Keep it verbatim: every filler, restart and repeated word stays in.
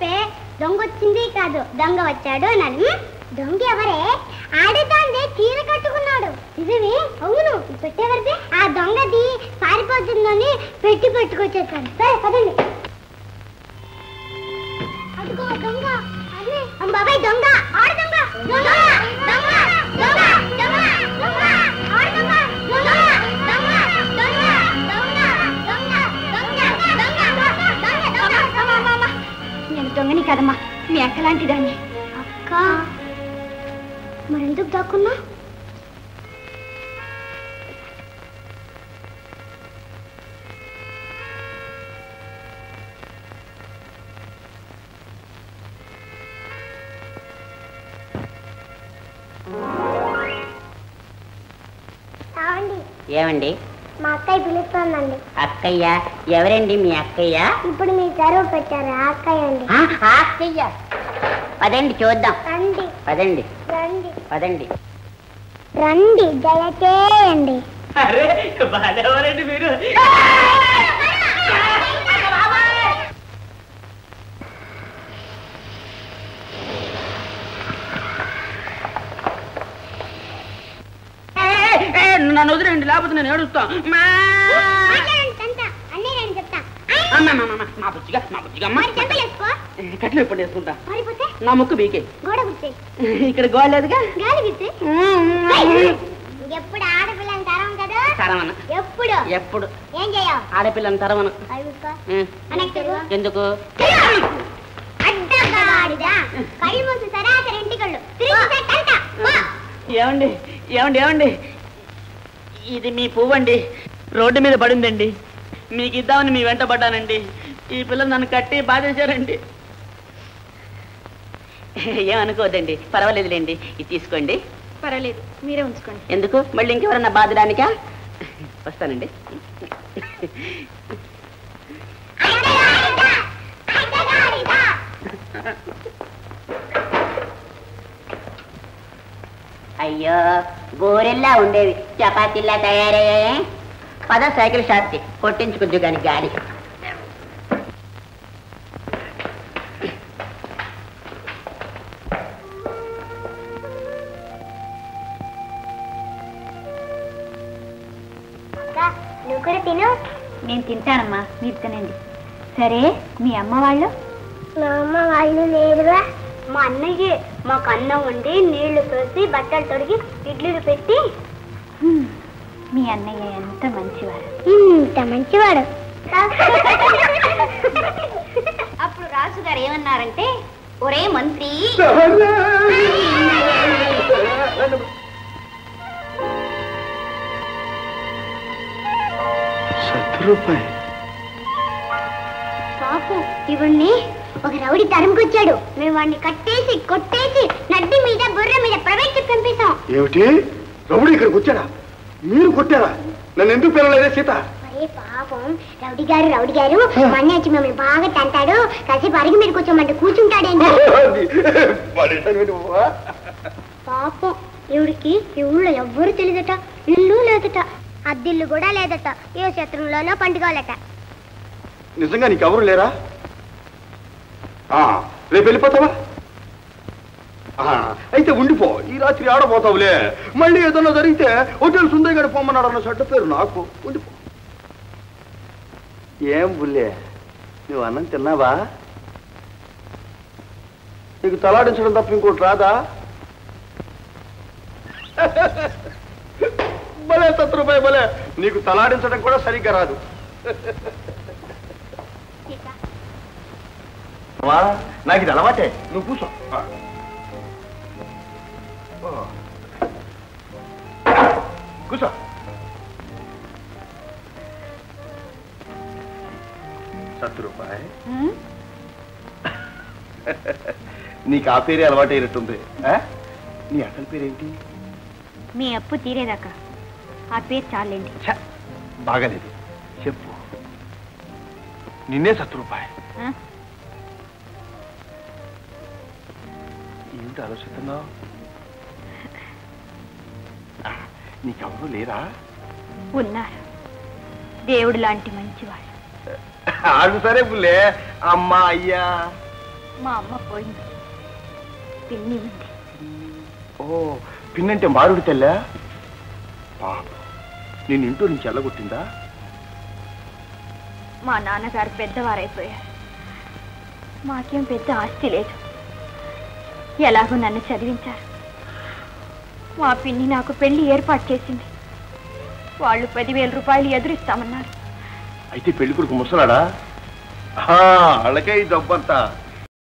తప్పే. దొంగ వచ్చింది కాదు, దొంగ వచ్చాడు అన్నాను. దొంగ ఎవరే? ఆడుతాందే చీర కట్టుకున్నాడు. నిజమే? అవును. పెట్టేవరదే ఆ దొంగది పారిపోతుందని పెట్టి పెట్టుకొచ్చేసాను. సరే పదండి. అదిగో దొంగ. అదే బాబాయ్ దొంగ. ఆడు దొంగ. దొంగ దొంగ దొంగ దొంగ దొంగ ఆడు దొంగ. దొంగ దొంగ దొంగ దొంగ దొంగ దొంగ దొంగ. నేను దొంగని కదమ్మా, మీ అక్క లాంటి దాన్ని. అక్క మరెందుకు దాక్కున్నా? ఏమండి? మా అక్కయ్య పిలుస్తోందండి. అక్కయ్య? ఎవరండి మీ అక్కయ్య? ఇప్పుడు మీ చదువు పెట్టారు అక్కయ్య అండి. అక్కయ్య పదండి చూద్దాం. రండి పదండి రండి పదండి రండి దయచేయండి. అరే బాధేవారండి మీరు. నన్ను వదిలేండి, లేకపోతే నేను ఏడుస్తా. కట్లు ఎప్పుడు వేసుకుంటా? నా ముక్కు బీకే. ఇక్కడ గోడలేదుగా. ఎప్పుడు ఆడపిల్లని తరం కదా. తరవను. ఎప్పుడు ఎప్పుడు ఏం చేయవు? ఆడపిల్లని తరవను. ఎందుకు? ఏమండి ఏమండి ఏమండి ఇది మీ పువ్వండి, రోడ్డు మీద పడిందండి. మీకు ఇద్దామని మీ వెంట పడ్డానండి. ఈ పిల్లలు నన్ను కట్టి బాధేశారండి. ఏమనుకోవద్దండి, పర్వాలేదులేండి. ఇది తీసుకోండి. పర్వాలేదు, మీరే ఉంచుకోండి. ఎందుకు? మళ్ళీ ఇంకెవరన్నా బాధడానికా? వస్తానండి. అయ్యో గోరెల్లా ఉండేవి చపాతీలా తయారయ్యాయే. పద సైకిల్ షాప్కి కొట్టించుకుంటు కానీ గాలి. నువ్వు కూడా తిను. నేను తింటానమ్మా, మీరు తినండి. సరే మీ అమ్మ వాళ్ళు? మా అమ్మ వాళ్ళు లేరుగా. మా అన్నయ్య మాకు అన్నం వండి నీళ్లు పోసి బట్టలు తొడిగి ఇడ్లీలు పెట్టి. మీ అన్నయ్య ఎంత మంచివాడు. ఇంత మంచివాడు. అప్పుడు రాజుగారు ఏమన్నారంటే, ఒరే మంత్రి, పాపం ఇవన్నీ ఒక రౌడీ తరుముకొచ్చాడు. మేము వాడిని కట్టేసి కొట్టేసి నడ్డి మీద బుర్ర మీద ప్రవేశ పంపిస్తాం. ఏమిటి? రౌడీ ఇక్కడికి వచ్చాడా? మీరు కొట్టారా? నన్ను ఎందుకు పిలవలేదే సీత? అరే పాపం రౌడీ గారు రౌడీ గారు మన్న వచ్చి మిమ్మల్ని బాగా తంటాడు. కాసేపు అరిగి మీరు కూర్చోమంటే కూర్చుంటాడేంటి? పాపం ఇవిడికి ఈ ఊళ్ళో ఎవ్వరు తెలియదట, ఇల్లు లేదట, అద్దిల్లు కూడా లేదట, ఏ శత్రువులలో పండుగలట. నిజంగా నీకెవరు లేరా? రేపు వెళ్ళిపోతావా? అయితే ఉండిపో, ఈ రాత్రి ఆడపోతావులే. మళ్ళీ ఏదన్నా జరిగితే హోటల్ సుందయ్య గారు పొమ్మన్నాడు అన్న చెడ్డ పేరు నాకు. ఉండిపో. ఏం బుల్లే, నువ్వు అన్నం తిన్నావా? నీకు తలాడించడం తప్ప ఇంకోటి రాదా? భలే శత్రుపై భలే, నీకు తలాడించడం కూడా సరిగ్గా రాదు. నాకు ఇది అలవాటే, నువ్వు కూర్చో. కూర్చో. శత్రుపాయ్, నీకు ఆ పేరే అలవాటు అయినట్టుంది. నీ అసలు పేరేంటి? మీ అప్పు తీరేదాకా ఆ పేరు చాలండి. బాగాలేదు, చెప్పు. నిన్నే శత్రుపాయ్. ఏమిటి ఆలోచిస్తున్నావు? నీకెవరూ లేరా? ఉన్నారు, దేవుడు లాంటి మంచివాడు. ఆడు సరే పుల్లే. అమ్మా అయ్యా మా అమ్మ పోయింది, పిన్ని ఉంది. ఓ పిన్నంటే మారుడి తెల్లా? పాప నేను ఇంట్లో నుంచి ఎల్లగొట్టిందా? మా నాన్నగారు పెద్దవారైపోయారు. మాకేం పెద్ద ఆస్తి లేదు. ఎలాగో నన్ను చదివించారు. మా పిన్ని నాకు పెళ్లి ఏర్పాటు చేసింది. వాళ్ళు పదివేల రూపాయలు ఎదురిస్తామన్నారు. అయితే పెళ్లి కొడుకు ముసలాడా? వాళ్ళకే ఈ డబ్బంతా.